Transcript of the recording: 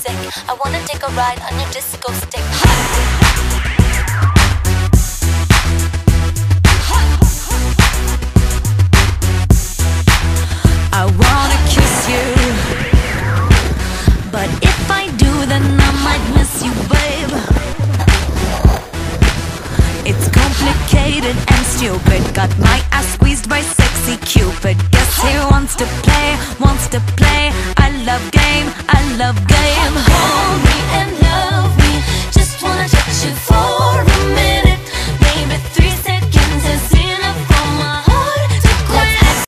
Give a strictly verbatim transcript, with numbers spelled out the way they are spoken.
music. I wanna take a ride on your disco stick. I wanna kiss you, but if I do, then I might miss you, babe. It's complicated and stupid. Got my ass squeezed by sexy Cupid. Guess he wants to play, wants to play. I love game, I love game.